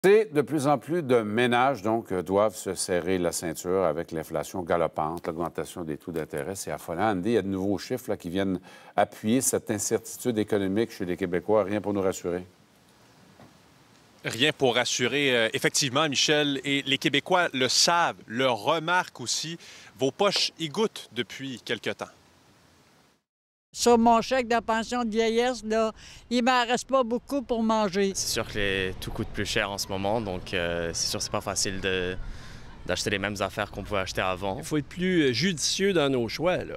C'est de plus en plus de ménages, donc, doivent se serrer la ceinture avec l'inflation galopante, l'augmentation des taux d'intérêt. C'est affolant. Andy, il y a de nouveaux chiffres là, qui viennent appuyer cette incertitude économique chez les Québécois. Rien pour nous rassurer. Rien pour rassurer, effectivement, Michel. Et les Québécois le savent, le remarquent aussi. Vos poches y goûtent depuis quelque temps. Sur mon chèque de pension de vieillesse, là, il m'en reste pas beaucoup pour manger. C'est sûr que tout coûte plus cher en ce moment, donc c'est sûr que c'est pas facile d'acheter les mêmes affaires qu'on pouvait acheter avant. Il faut être plus judicieux dans nos choix, là.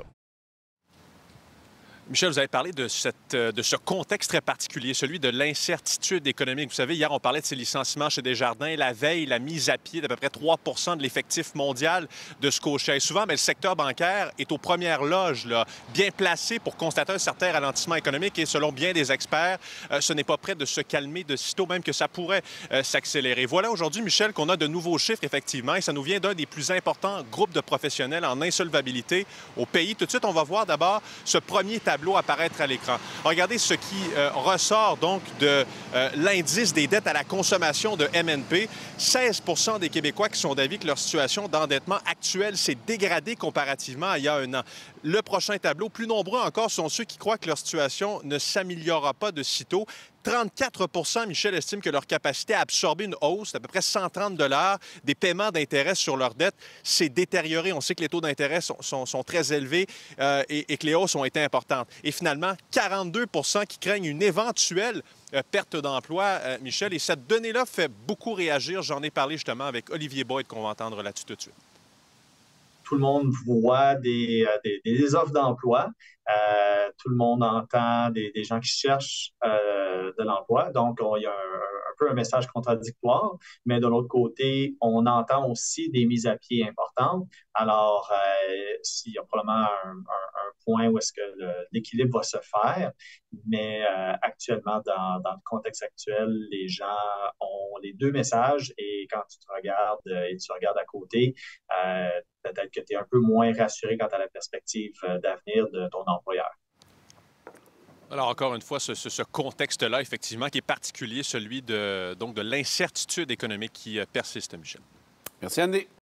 Michel, vous avez parlé de ce contexte très particulier, celui de l'incertitude économique. Vous savez, hier, on parlait de ces licenciements chez Desjardins. La veille, la mise à pied d'à peu près 3 de l'effectif mondial de Scotia. Et souvent, le secteur bancaire est aux premières loges, là, bien placé pour constater un certain ralentissement économique. Et selon bien des experts, ce n'est pas prêt de se calmer de sitôt, même que ça pourrait s'accélérer. Voilà aujourd'hui, Michel, qu'on a de nouveaux chiffres, effectivement. Et ça nous vient d'un des plus importants groupes de professionnels en insolvabilité au pays. Tout de suite, on va voir d'abord ce premier tableau apparaître à l'écran. Regardez ce qui ressort donc de l'indice des dettes à la consommation de MNP. 16 des Québécois qui sont d'avis que leur situation d'endettement actuelle s'est dégradée comparativement à il y a un an. Le prochain tableau, plus nombreux encore, sont ceux qui croient que leur situation ne s'améliorera pas de sitôt. 34 Michel, estiment que leur capacité à absorber une hausse d'à peu près 130 des paiements d'intérêt sur leurs dettes s'est détériorée. On sait que les taux d'intérêt sont très élevés et que les hausses ont été importantes. Et finalement, 42 qui craignent une éventuelle perte d'emploi, Michel. Et cette donnée-là fait beaucoup réagir. J'en ai parlé justement avec Olivier Boyd qu'on va entendre là-dessus tout de suite. Tout le monde voit des offres d'emploi. Tout le monde entend des gens qui cherchent de l'emploi. Donc, il y a un peu un message contradictoire, mais de l'autre côté, on entend aussi des mises à pied importantes. Alors, il y a probablement un point où est-ce que l'équilibre va se faire, mais actuellement, dans le contexte actuel, les gens ont les deux messages et quand tu te regardes et tu regardes à côté, peut-être que tu es un peu moins rassuré quant à la perspective d'avenir de ton employeur. Alors, encore une fois, ce contexte-là, effectivement, qui est particulier, celui de l'incertitude économique qui persiste, Michel. Merci, Andy.